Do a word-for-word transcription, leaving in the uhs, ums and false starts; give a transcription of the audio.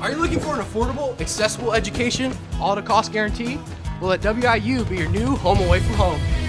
Are you looking for an affordable, accessible education, all at a cost guarantee? Well, let W I U be your new home away from home.